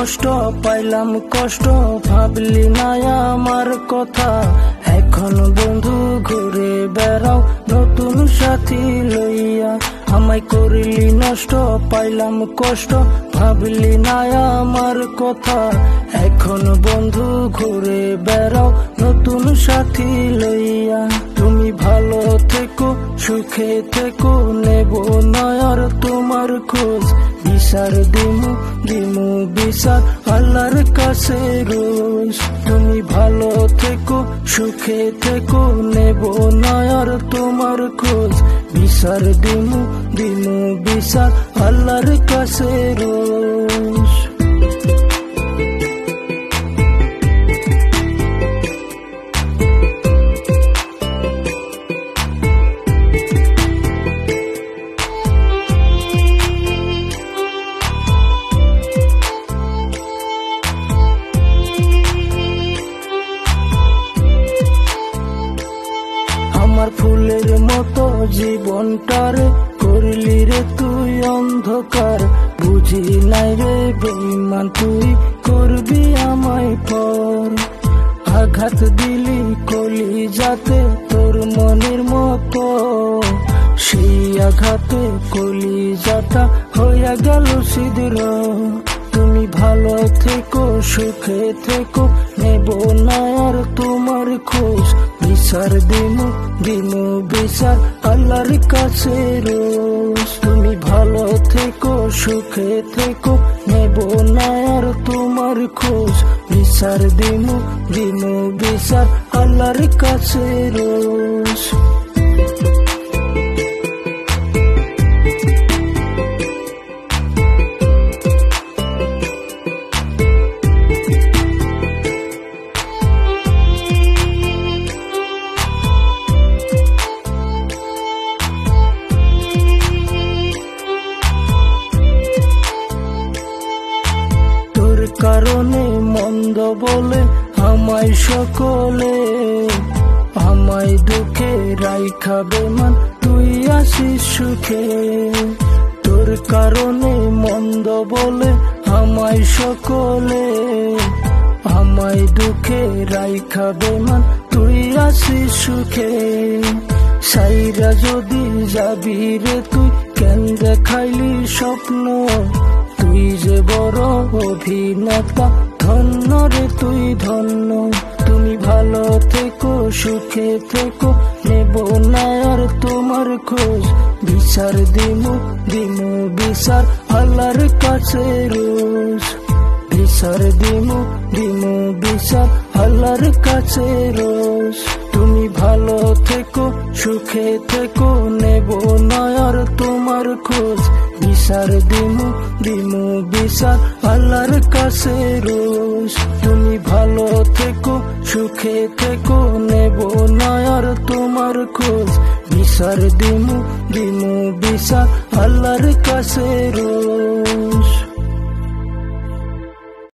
নষ্ট পাইলাম কষ্ট ভাবলি না আমার কথা এখন বন্ধু ঘুরে বেড়াও নতুন সাথী লইয়া আমায় করিলি নষ্ট পাইলাম কষ্ট ভাবলি না আমার কথা এখন বন্ধু ঘুরে বেড়াও নতুন সাথী লইয়া তুমি ভালো থেকো সুখে থেকো নেব না আর তোমার খোঁজ বিচার দিমু দিমু বিচার আল্লাহর কাছে রোজ তুমি ভালো থেকো সুখে থেকো নেব না আর তোমার খোঁজ বিচার দিমু দিমু বিচার আল্লাহর কাছে রোজ আমার ফুলের মতো জীবনটারে করলি রে তুই অন্ধকার বুঝি নাই রে বেঈমান তুই করবি আমায় পর আঘাত দিলি কলি যাতে তোর মনের মতো সেই আঘাতে কলি যাতা হইয়া গেল ছিদ্র তুমি ভালো থেকো সুখে থেকো নেব না আর তোমার খোঁজ বিচার দিমু দিমু বিচার আল্লাহর কাছে রোজ তুমি ভালো থেকো সুখে থেকো নেব না আর তোমার খোঁজ বিচার দিমু দিমু বিচার আল্লাহর কাছে রোজ কারণে মন্দ বলে আমায় সকলে আমায় দুঃখে রাইখা বেমান তুই আসিস সুখে তোর কারণে মন্দ বলে আমায় সকলে আমায় দুঃখে রাইখা বেমান তুই আসিস সুখে সাইরা যদি যাবি রে তুই কেন দেখাইলি স্বপ্ন তুই যে বড় অভিনেতা ধন্য রে তুই ধন্য তুমি ভালো থেকো সুখে থেকো নেব না আর তোমার খোঁজ বিচার দিমু দিমু বিচার আল্লাহর কাছে রোজ বিচার দিমু দিমু বিচার আল্লাহর কাছে রোজ তুমি ভালো থেকো সুখে থেকো নেব না আর তোমার খোঁজ বিচার দিমু দিমু বিচার আল্লাহর কাছে রোজ তুমি ভালো থেকো সুখে থেকো নেব না আর তোমার খোঁজ বিচার দিমু দিমু বিচার আল্লাহর কাছে রোজ।